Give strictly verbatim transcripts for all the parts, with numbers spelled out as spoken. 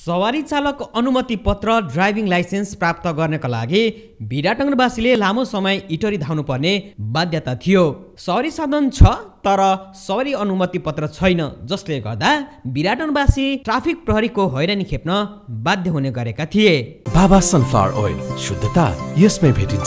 सवारी चालक अनुमति पत्र ड्राइभिङ लाइसेन्स प्राप्त गर्नका लागि विराटनगरवासीले लामो समय इटरी धाउनुपर्ने बाध्यता थियो। सवारी साधन छ तर सवारी अनुमति पत्र छैन, जसले गर्दा विराटनगरवासी ट्राफिक प्रहरीको हैरानी खेप्न बाध्य हुने गरेका थिए। बाबा सनफ्लावर ओइल, शुद्धता यसमै भेटिन्छ।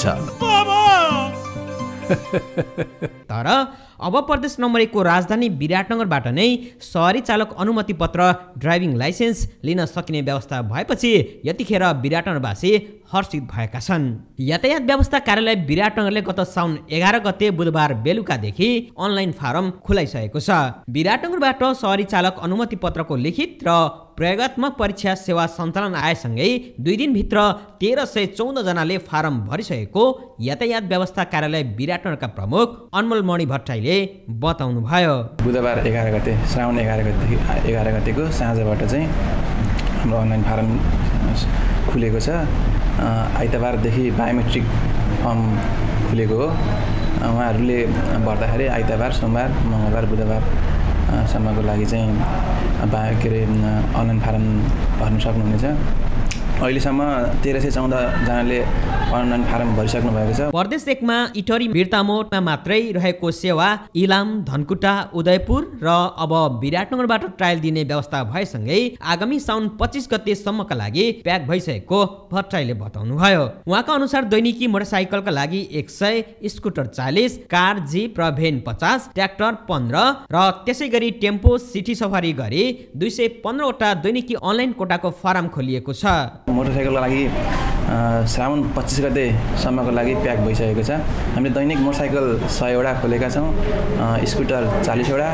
तर अब प्रदेश नम्बर एक को राजधानी विराटनगरबाट नै सवारी चालक अनुमति पत्र ड्राइभिङ लाइसेन्स लिन सकिने व्यवस्था भएपछि यतिखेर विराटनगरवासी हर्षित भएका छन्। यातायात व्यवस्था कार्यालय विराटनगरले गत साउन एघार गते बुधबार बेलुकादेखि अनलाइन फारम खुलाइसकेको छ। विराटनगरबाट सवारी चालक अनुमति पत्रको लिखित र प्रयोगात्मक परीक्षा सेवा सञ्चालन आएसँगै दुई दिनभित्र तेह्र सय चौध जनाले फारम भरिसकेको यातायात व्यवस्था कार्यालय विराटनगरका प्रमुख अनमोल मणि भट्टराईले बताउनु भयो। बुधबार एघार गते श्रावण एघार गतेदेखि एघार गतेको साँझबाट चाहिँ हाम्रो अनलाइन फारम खुलेको छ। आइतबारदेखि बायोमेट्रिक फर्म खुलेको हो। उहाँहरूले भर्दाखेरि आइतबार, सोमबार, मङ्गलबार, बुधबार सम्मको लागि चाहिँ बा के अरे अनलाइन फारम भर्न सक्नुहुनेछ। अहिलेसम्म तेह्र सय चौध जनाले अनलाइन फारम भरिसक्नु भएको छ। प्रदेश एकमा इटरी बिर्तामोडमा मात्रै रहेको सेवा इलाम, धनकुटा, उदयपुर र अब विराटनगरबाट ट्रायल दिने व्यवस्था भएसँगै आगामी साउन पच्चिस गतेसम्मका लागि प्याक भइसकेको भट्टराईले बताउनुभयो। उहाँका अनुसार दैनिकी मोटरसाइकलका लागि एक सय, स्कुटर चालिस, कार, जीप र भेन पचास, ट्र्याक्टर पन्ध्र र त्यसै गरी टेम्पो, सिटी सफारी गरी दुई सय पन्ध्रवटा दैनिकी अनलाइन कोटाको फारम खोलिएको छ। मोटरसाइकलको लागि श्रावण पच्चिस गतेसम्मको लागि प्याक भइसकेको छ। हामीले दैनिक मोटरसाइकल सयवटा खोलेका छौँ, स्कुटर चालिसवटा,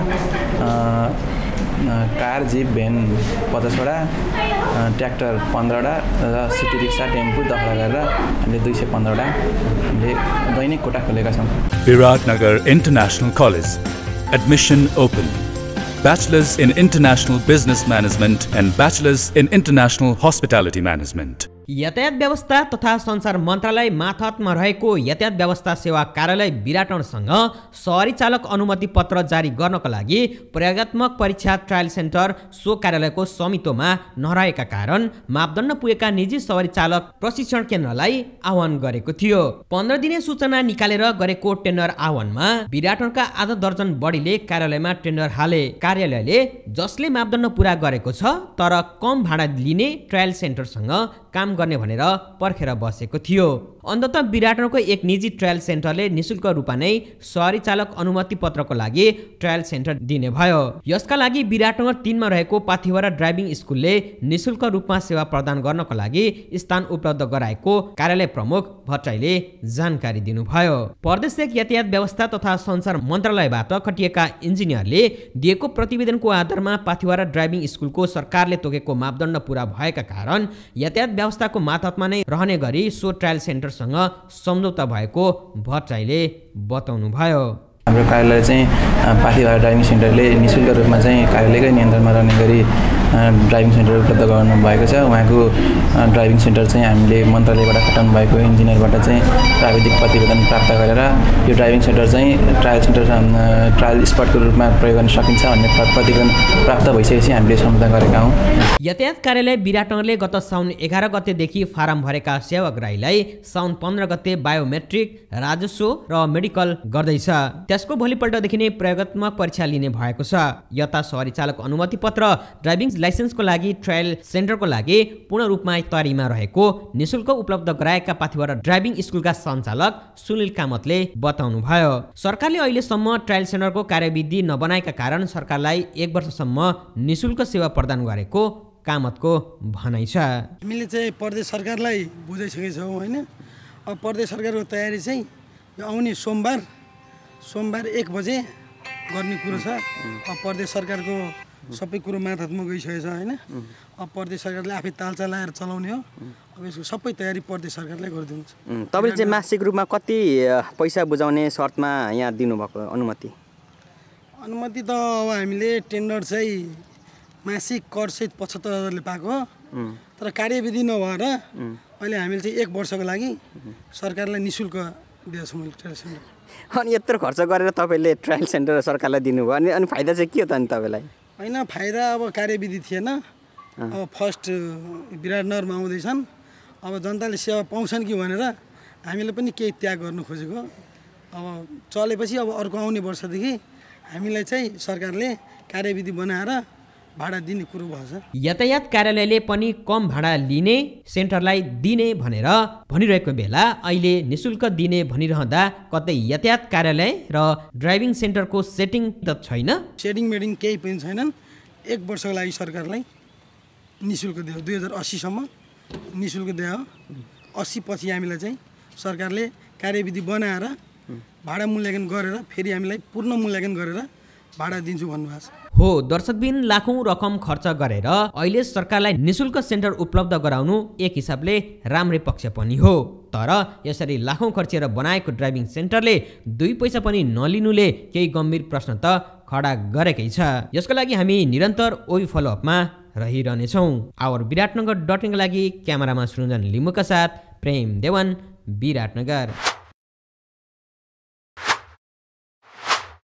कार, जीप, भेन पचासवटा, ट्र्याक्टर पन्ध्रवटा र सिटी रिक्सा, टेम्पो दखला गरेर हामीले दुई सय पन्ध्रवटा हामीले दैनिक कोटा खोलेका छौँ। Biratnagar international college, admission open. Bachelors in International Business Management and Bachelors in International Hospitality Management. यातायात व्यवस्था तथा सञ्चार मन्त्रालय मातहतमा रहेको यातायात व्यवस्था सेवा कार्यालय विराटनगरसँग सवारी चालक अनुमति पत्र जारी गर्नका लागि प्रयोगात्मक परीक्षा ट्रायल सेन्टर सो कार्यालयको स्वामित्वमा नरहेका कारण मापदण्ड पुगेका निजी सवारी चालक प्रशिक्षण केन्द्रलाई आह्वान गरेको थियो। पन्ध्र दिने सूचना निकालेर गरेको टेन्डर आह्वानमा विराटनगरका आधा दर्जन बढीले कार्यालयमा टेन्डर हाले। कार्यालयले जसले मापदण्ड पूरा गरेको छ तर कम भाडा लिने ट्रायल सेन्टरसँग काम गर्ने भनेर पर्खेर बसेको थियो। अन्ततः विराटनगरको एक निजी ट्रायल सेन्टरले निशुल्क रूपमा नै सवारी चालक अनुमति पत्रको लागि ट्रायल सेन्टर दिने भयो। यसका लागि विराटनगर तीनमा रहेको पाथिभरा ड्राइभिङ स्कुलले निशुल्क रूपमा सेवा प्रदान गर्नको लागि स्थान उपलब्ध गराएको कार्यालय प्रमुख भट्टराईले जानकारी दिनुभयो। प्रदेश एक यातायात व्यवस्था तथा सञ्चार मन्त्रालयबाट खटिएका इन्जिनियरले दिएको प्रतिवेदनको आधारमा पाथिभरा ड्राइभिङ स्कुलको सरकारले तोकेको मापदण्ड पूरा भएका कारण यातायात व्यवस्थाको मातहतमा नै रहने गरी सो ट्रायल सेन्टरसँग सम्झौता भएको भट्टराईले बताउनु भयो। हाम्रो कार्यालय चाहिँ पाथिभरा ड्राइभिङ सेन्टरले निशुल्क रूपमा चाहिँ कार्यालयकै नियन्त्रणमा रहने गरी ड्राइभिङ सेन्टर उपलब्ध गराउनु भएको छ। उहाँको ड्राइभिङ सेन्टर चाहिँ हामीले मन्त्रालयबाट खटाउनु भएको इन्जिनियरबाट चाहिँ प्राविधिक प्रतिवेदन प्राप्त गरेर यो ड्राइभिङ सेन्टर चाहिँ ट्रायल सेन्टर ट्रायल स्पटको रूपमा प्रयोग गर्न सकिन्छ भन्ने प्रतिवेदन प्राप्त भइसकेपछि हामीले सम्झौता गरेका हौँ। यातायात कार्यालय विराटनगरले गत साउन एघार गतेदेखि फारम भरेका सेवाग्राहीलाई साउन पन्ध्र गते बायोमेट्रिक, राजस्व र मेडिकल गर्दैछ। त्यसको भोलिपल्टदेखि नै प्रयोगात्मक परीक्षा लिने भएको छ। यता सवारी चालक अनुमति पत्र ड्राइभिङ लाइसेन्सको लागि ट्रायल सेन्टरको लागि पूर्ण रूपमा तयारीमा रहेको निशुल्क उपलब्ध गराएका पाथिभरा ड्राइभिङ स्कुलका सञ्चालक सुनिल कामतले बताउनु भयो। सरकारले अहिलेसम्म ट्रायल सेन्टरको कार्यविधि नबनाएका कारण सरकारलाई एक वर्षसम्म निशुल्क सेवा प्रदान गरेको कामतको भनाइ छ। हामीले चाहिँ प्रदेश सरकारलाई बुझाइसकेछौँ होइन। अब प्रदेश सरकारको तयारी चाहिँ आउने सोमबार सोमबार एक बजे गर्ने कुरो छ। अब प्रदेश सरकारको सबै कुरो मातहतमा गइसकेछ होइन। अब प्रदेश सरकारले आफै तालचा लाएर चलाउने हो। अब यसको सबै तयारी प्रदेश सरकारले गरिदिन्छ। तपाईँले चाहिँ मासिक रूपमा कति पैसा बुझाउने शर्तमा यहाँ दिनुभएको अनुमति? अनुमति त अब हामीले टेन्डर चाहिँ मासिक करसहित पचहत्तर हजारले पाएको हो। तर कार्यविधि नभएर अहिले हामीले चाहिँ एक वर्षको लागि सरकारलाई निशुल्क दिएछौँ मैले ट्रायल सेन्टर। अनि यत्रो खर्च गरेर तपाईँले ट्रायल सेन्टर सरकारलाई दिनुभयो अनि अनि फाइदा चाहिँ के हो त अनि तपाईँलाई? होइन, फाइदा अब कार्यविधि थिएन। अब फर्स्ट विराटनगरमा आउँदैछन् अब जनताले सेवा पाउँछन् कि भनेर हामीले पनि केही त्याग गर्नु खोजेको अब चलेपछि अब अर्को आउने वर्षदेखि हामीलाई चाहिँ सरकारले कार्यविधि बनाएर भाडा दिने कुरो भएछ। यातायात कार्यालयले पनि कम भाडा लिने सेन्टरलाई दिने भनेर भनिरहेको बेला अहिले निशुल्क दिने भनिरहँदा कतै यातायात कार्यालय र ड्राइभिङ सेन्टरको सेटिङ त छैन। सेटिङ मेटिङ केही पनि छैनन्। एक वर्षको लागि सरकारलाई निशुल्क दियो दुई हजार अस्सीसम्म निशुल्क दियो। अस्सी पछि हामीलाई चाहिँ सरकारले कार्यविधि बनाएर भाडा मूल्याङ्कन गरेर फेरि हामीलाई पूर्ण मूल्याङ्कन गरेर भाडा दिन्छु भन्नुभएको छ। हो दर्शकबिन लाखौँ रकम खर्च गरेर अहिले सरकारलाई निशुल्क सेन्टर उपलब्ध गराउनु एक हिसाबले राम्रै पक्ष पनि हो। तर यसरी लाखौँ खर्चेर बनाएको ड्राइभिङ सेन्टरले दुई पैसा पनि नलिनुले केही गम्भीर प्रश्न त खडा गरेकै छ। यसको लागि हामी निरन्तर ओइ फलोअपमा रहिरहनेछौँ। आवर विराटनगर डट इनका लागि क्यामेरामा सृजन लिम्बुका साथ प्रेम देवान, विराटनगर।